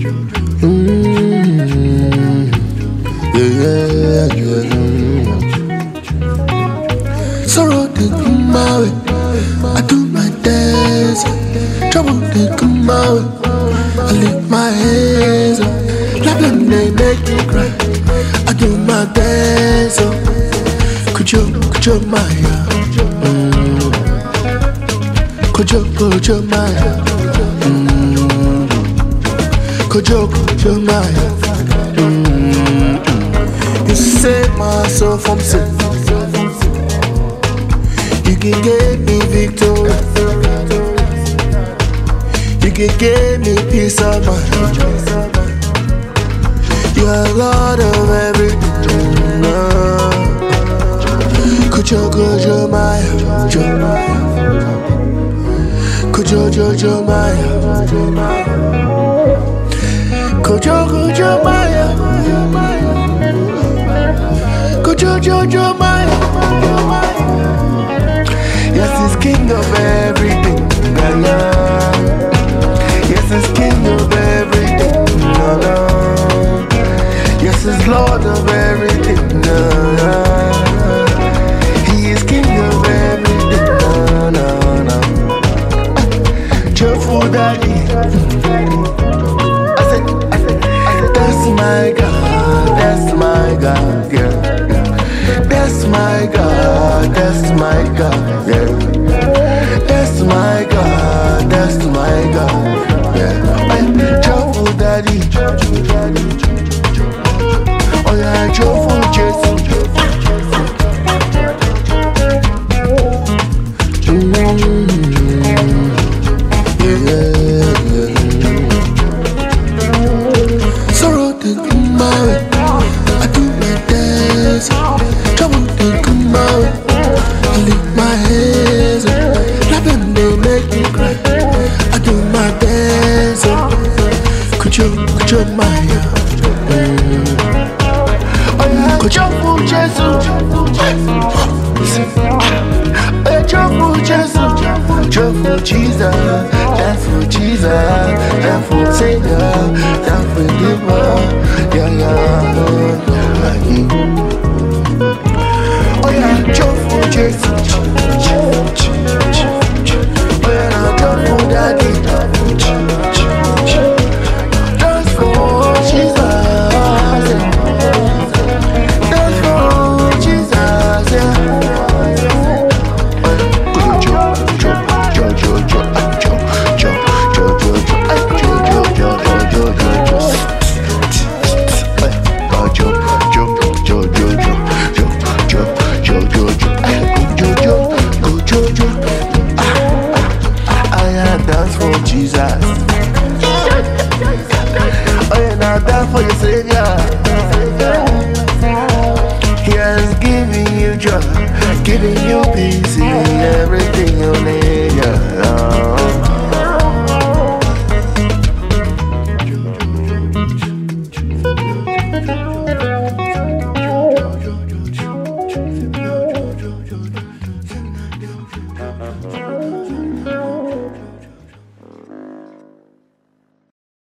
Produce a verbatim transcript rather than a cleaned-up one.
Mm-hmm. Yeah, yeah, yeah. Sorrow they come my way, I do my dance. Trouble they come my way, I lift my hands up. Love them they make me cry, I do my dance. Could you, could you, my mm. Could you, could you, my mm. Could you, could you, my mm. You save my soul from sin. You can give me victory. You can give me peace of mind. You are Lord of everything. Could you, could you, my Could you, could you, my Could you, could you, my Could you, could you, my Yes, he's king of everything. Yes, he's king of everything. Yes, he's Lord of everything. He is king of everything. Cheerful daddy. I said, I said, that's my God, that's my God, yeah. That's my God, that's my God, yeah. That's my God, that's my God, yeah. I'm joyful daddy. Oh yeah, joyful Jesus. Mm-hmm. Yeah, yeah. Sorrow they come my way, I do my dance. Trouble they come my way, I lift my hands up. Love them they make me cry, I do my dance. Could you, could you, my mm. Oh yeah, could you, could Jesus. Oh yeah, joyful Jesus, joyful Jesus, dance for Jesus, dance for Savior, dance for Deborah, yeah, yeah. Oh yeah, joyful Jesus, oh yeah, now joyful daddy, dance for Jesus, dance for Jesus, yeah. For your Savior, He has given you joy, giving you peace, everything you need. Yeah.